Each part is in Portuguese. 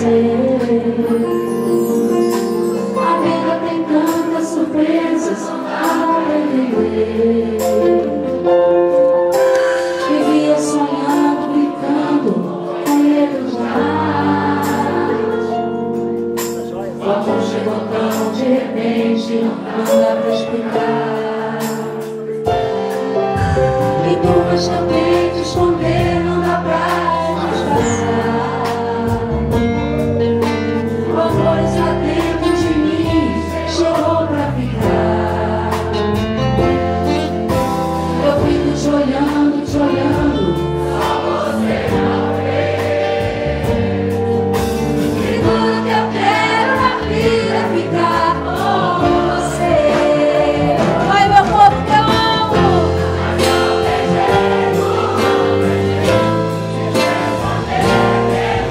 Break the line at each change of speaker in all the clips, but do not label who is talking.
A vida tem tantas surpresas a entender. Vivia sonhando, brincando com medo demais. O amor chegou tão de repente, não dá pra explicar. E tu também te esconder, não dá pra disfarçar. O amor está dentro de mim, chegou pra ficar. Eu fico te olhando, só você não vê. E tudo que eu quero na vida é ficar com você. Vai, meu povo, que eu amo. Mas não tem jeito, não tem jeito. Se responder,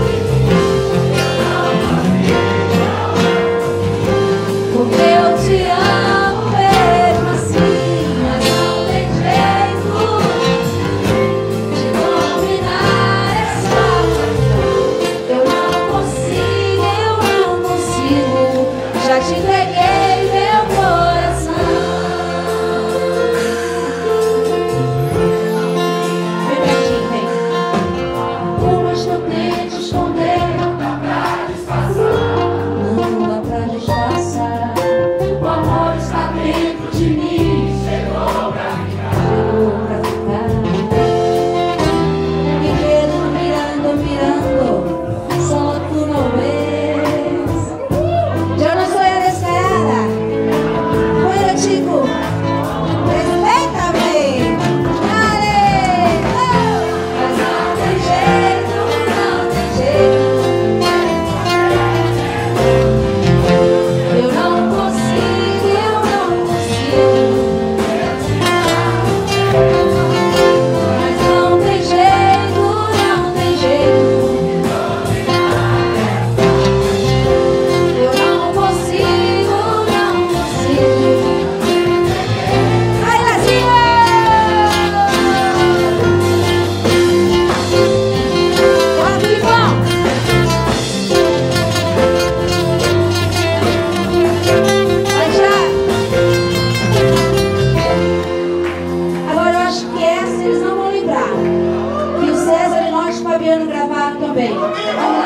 porque eu te amo mesmo assim. Mas não tem jeito de dominar essa paixão. Eu não consigo. Já te entreguei meu coração. Vem pertinho, vem. Por mais que eu tente esconder, não dá pra disfarçar. Não dá pra disfarçar. O amor está dentro de mim, chegou pra ficar. Mirando, mirando, só tu não vês. Yo no soy descarada. Bueno, chico, respétame. Dale, mas não tem jeito, não tem jeito. Eu não consigo, eu não consigo. Mas não tem jeito, não tem jeito. Eu não consigo, não consigo. Ai, Lazinha! Bora, Filipão! Vai já! Agora eu acho que essa eles não vão lembrar. Que o César e nós e o Fabiano gravaram também.